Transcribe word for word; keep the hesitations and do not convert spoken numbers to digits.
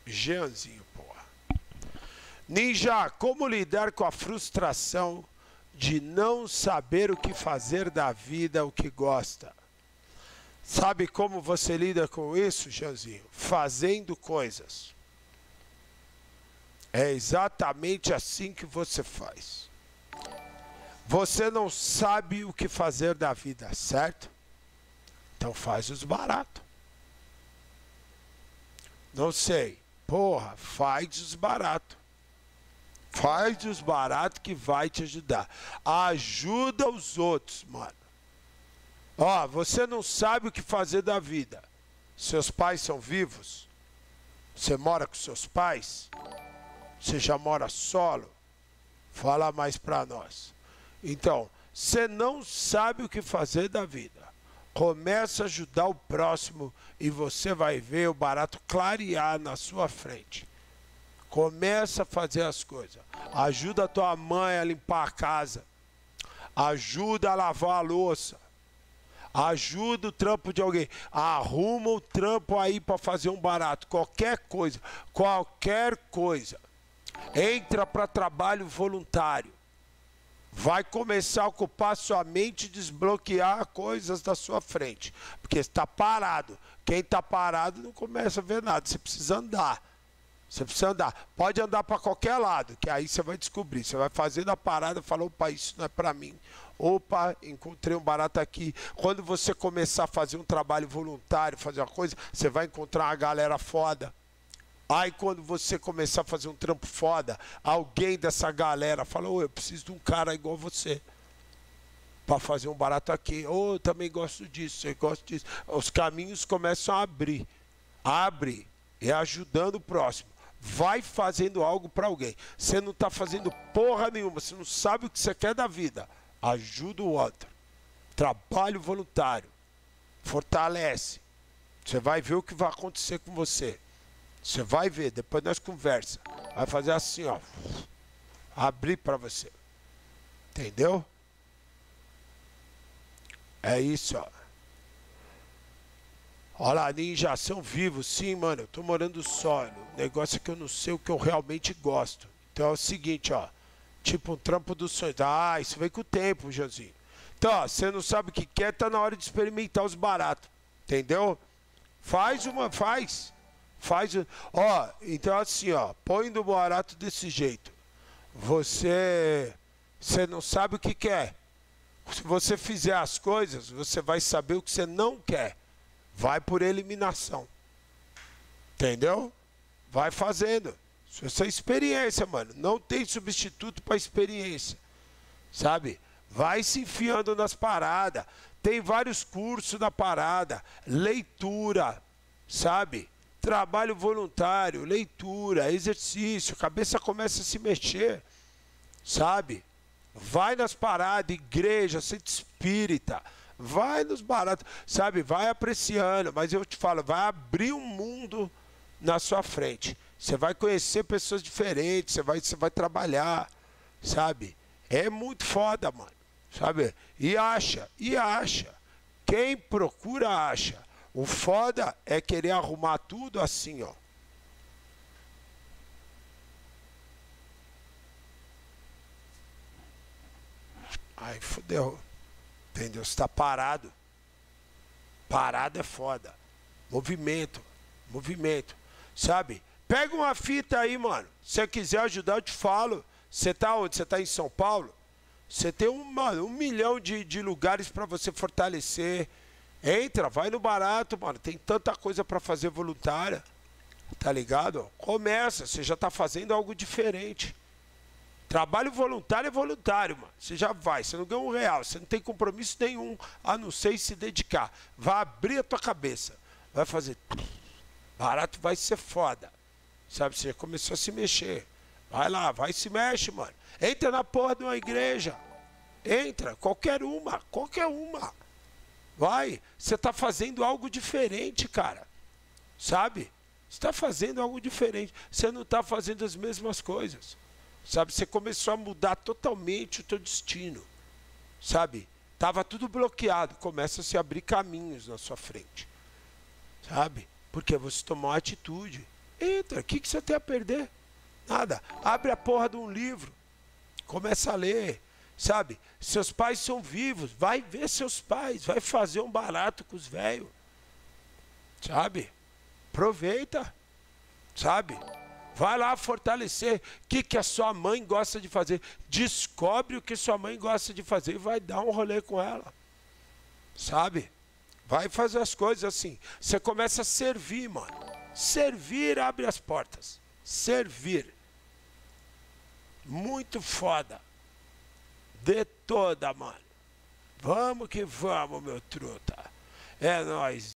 Jeanzinho, porra. Ninja, como lidar com a frustração de não saber o que fazer da vida, o que gosta? Sabe como você lida com isso, Jeanzinho? Fazendo coisas. É exatamente assim que você faz. Você não sabe o que fazer da vida, certo? Então faz os baratos. Não sei. Porra, faz os baratos. Faz os baratos que vai te ajudar. Ajuda os outros, mano. Ó, você não sabe o que fazer da vida. Seus pais são vivos? Você mora com seus pais? Você já mora solo? Fala mais pra nós. Então, você não sabe o que fazer da vida. Começa a ajudar o próximo e você vai ver o barato clarear na sua frente. Começa a fazer as coisas. Ajuda a tua mãe a limpar a casa. Ajuda a lavar a louça. Ajuda o trampo de alguém. Arruma o trampo aí para fazer um barato. Qualquer coisa. Qualquer coisa. Entra para trabalho voluntário. Vai começar a ocupar sua mente e desbloquear coisas da sua frente. Porque está parado. Quem está parado não começa a ver nada. Você precisa andar. Você precisa andar. Pode andar para qualquer lado, que aí você vai descobrir. Você vai fazendo a parada e fala, opa, isso não é para mim. Opa, encontrei um barato aqui. Quando você começar a fazer um trabalho voluntário, fazer uma coisa, você vai encontrar uma galera foda. Aí quando você começar a fazer um trampo foda, alguém dessa galera fala, ô, eu preciso de um cara igual você para fazer um barato aqui. Ô, eu também gosto disso, eu gosto disso. Os caminhos começam a abrir. Abre e ajudando o próximo. Vai fazendo algo para alguém. Você não está fazendo porra nenhuma, você não sabe o que você quer da vida. Ajuda o outro. Trabalho voluntário. Fortalece. Você vai ver o que vai acontecer com você. Você vai ver, depois nós conversa. Vai fazer assim, ó. Abrir para você. Entendeu? É isso, ó. Olha lá, ninja, são vivos. Sim, mano, eu tô morando só. O negócio é que eu não sei o que eu realmente gosto. Então é o seguinte, ó. Tipo um trampo dos sonhos. Ah, isso vem com o tempo, Joãozinho. Então, ó, você não sabe o que quer, tá na hora de experimentar os baratos. Entendeu? Faz uma, faz. Faz. Ó, então assim, ó. Põe no barato desse jeito. Você, você não sabe o que quer. Se você fizer as coisas, você vai saber o que você não quer. Vai por eliminação. Entendeu? Vai fazendo. Isso é experiência, mano. Não tem substituto para experiência. Sabe? Vai se enfiando nas paradas. Tem vários cursos na parada. Leitura. Sabe? Trabalho voluntário, leitura, exercício. A cabeça começa a se mexer. Sabe? Vai nas paradas, igreja, centro espírita. Vai nos baratos, sabe? Vai apreciando, mas eu te falo, vai abrir um mundo na sua frente. Você vai conhecer pessoas diferentes, você vai, você vai trabalhar, sabe? É muito foda, mano, sabe? E acha, e acha. Quem procura, acha. O foda é querer arrumar tudo assim, ó. Aí fodeu. Entendeu? Você está parado. Parado é foda. Movimento. Movimento. Sabe? Pega uma fita aí, mano. Se você quiser ajudar, eu te falo. Você tá onde? Você tá em São Paulo? Você tem um, mano, um milhão de, de lugares para você fortalecer. Entra, vai no barato, mano. Tem tanta coisa para fazer voluntária. Tá ligado? Começa. Você já tá fazendo algo diferente. Trabalho voluntário é voluntário, mano. Você já vai, você não ganha um real, você não tem compromisso nenhum, a não ser se dedicar. Vai abrir a tua cabeça, vai fazer. Barato vai ser foda. Sabe, você já começou a se mexer. Vai lá, vai e se mexe, mano. Entra na porra de uma igreja. Entra, qualquer uma, qualquer uma. Vai, você tá fazendo algo diferente, cara. Sabe? Você tá fazendo algo diferente. Você não tá fazendo as mesmas coisas. Sabe, você começou a mudar totalmente o teu destino. Sabe, tava tudo bloqueado, começa a se abrir caminhos na sua frente. Sabe, porque você tomou uma atitude. Entra, o que, que você tem a perder? Nada. Abre a porra de um livro, começa a ler, sabe? Seus pais são vivos, vai ver seus pais, vai fazer um barato com os velhos, sabe? Aproveita, sabe? Vai lá fortalecer. O que, que a sua mãe gosta de fazer? Descobre o que sua mãe gosta de fazer e vai dar um rolê com ela. Sabe? Vai fazer as coisas assim. Você começa a servir, mano. Servir abre as portas. Servir. Muito foda. De toda, mano. Vamos que vamos, meu truta. É nóis.